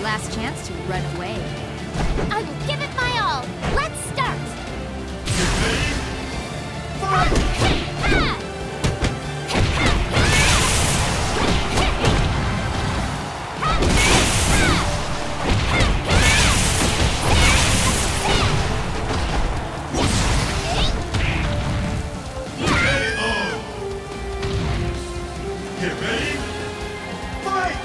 last chance to run away. I will give it my all. Let's start. Get ready. Fight! Get ready. Fight!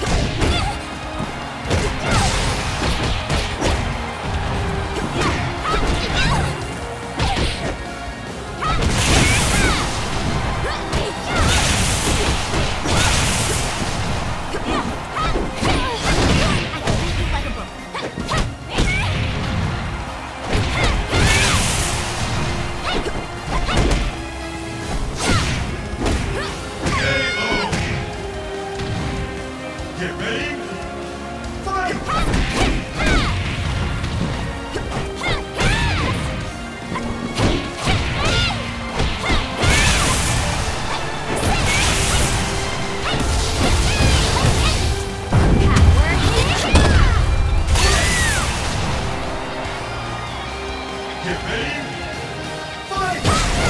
Get ready. Fight! Get ready. Fight!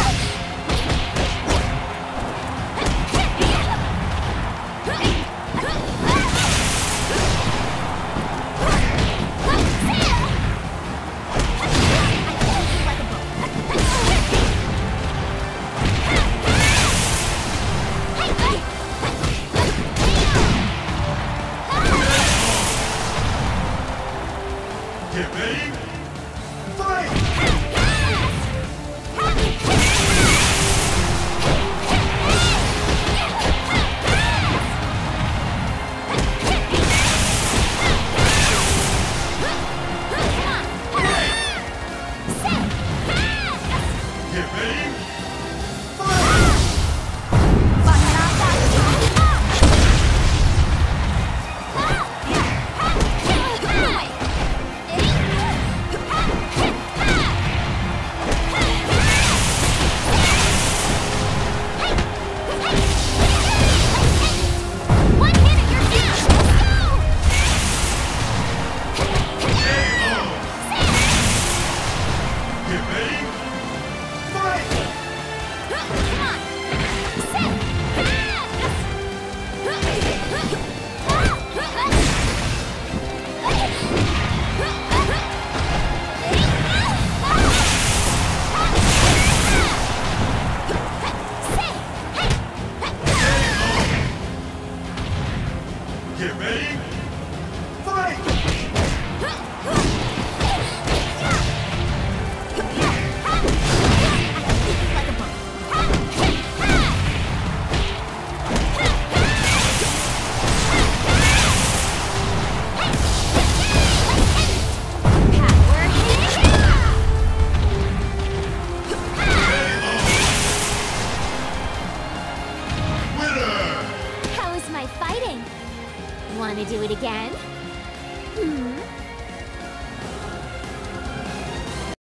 Get ready. Fight! Get ready. Get ready. Fight! Get ready. Fight! Winner! How is my fighting? Want to do it again? Hmm?